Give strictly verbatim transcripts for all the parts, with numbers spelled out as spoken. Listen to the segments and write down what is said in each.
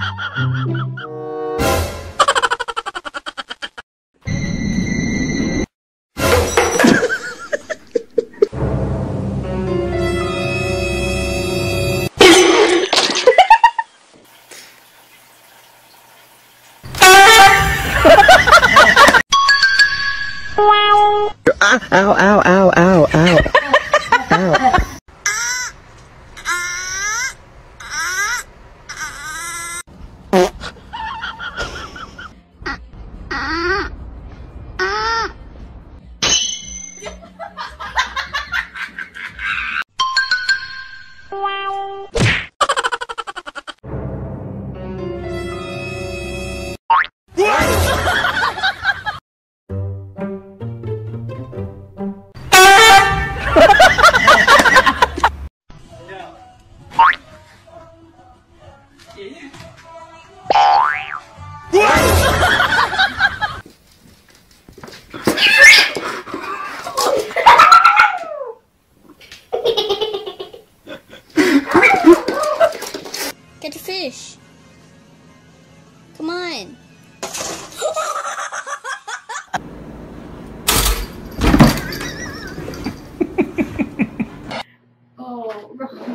Ow, ow, ow, ow, ow. Ow. Get a fish. Come on. Oh,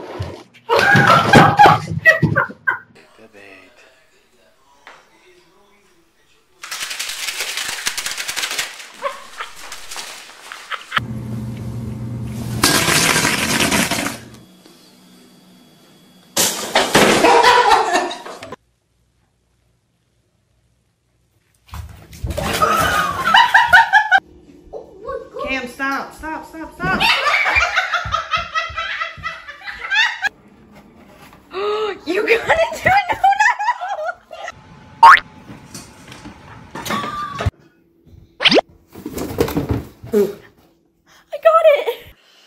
Cam, stop, stop, stop, stop. you got it, dude. No, no. I got it.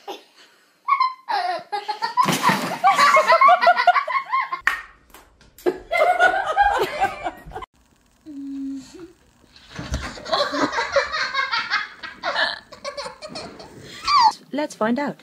Let's find out.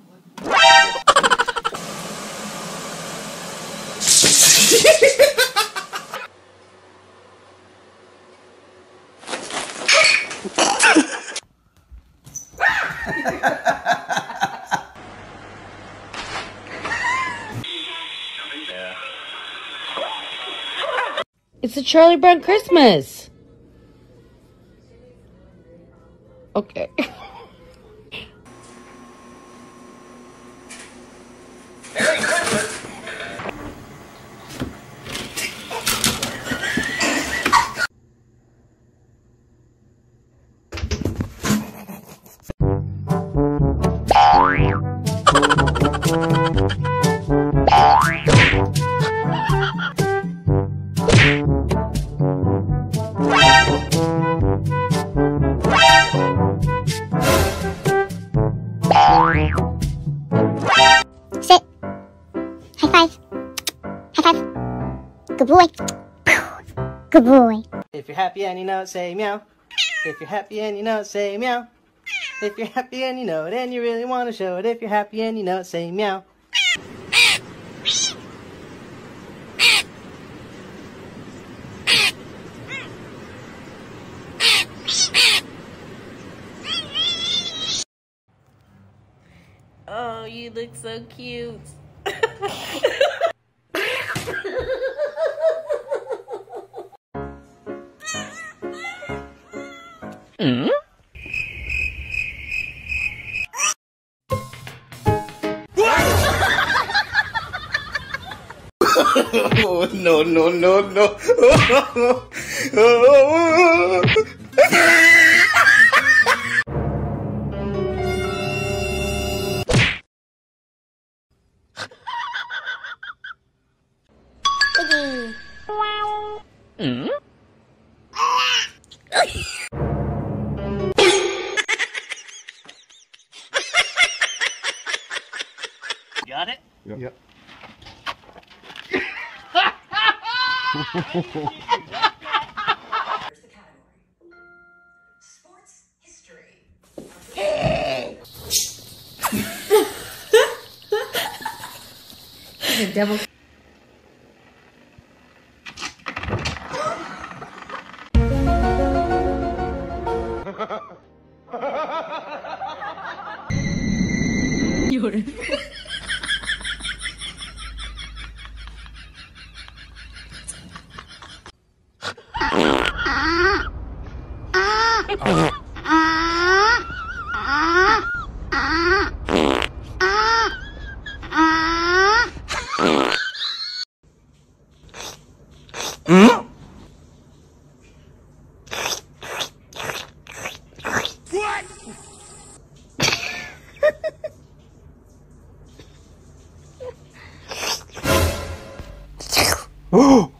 It's a Charlie Brown Christmas. Okay. Sit. High five. High five. Good boy. Good boy. If you're happy and you know it, say meow. If you're happy and you know it, say meow. If you're happy and you know it and you really want to show it, if you're happy and you know it, say meow. Oh, you look so cute. Mm? Oh, no, no, no, no. Mm? Got it? Yep. Yep. Sports history. The devil. Oh!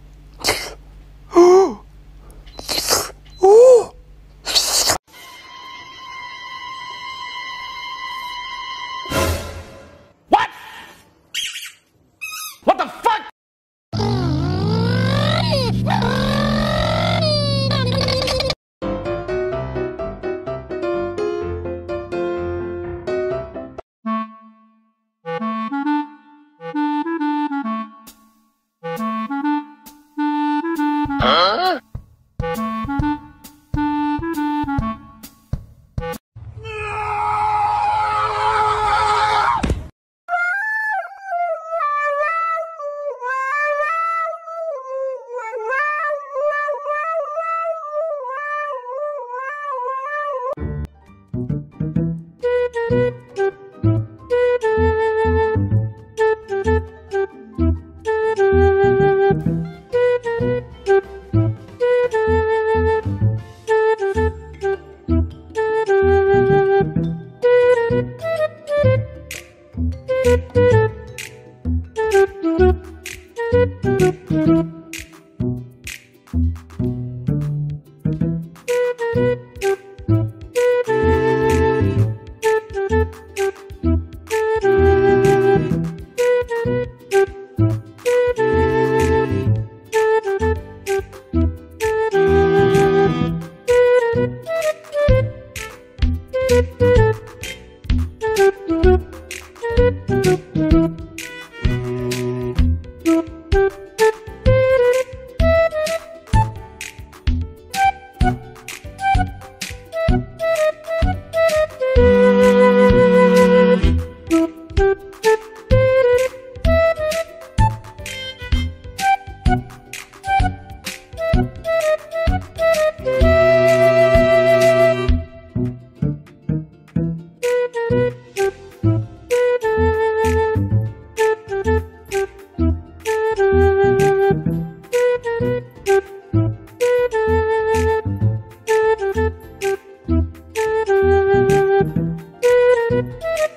What? What the fuck? Huh?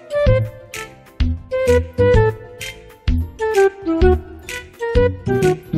Thank you.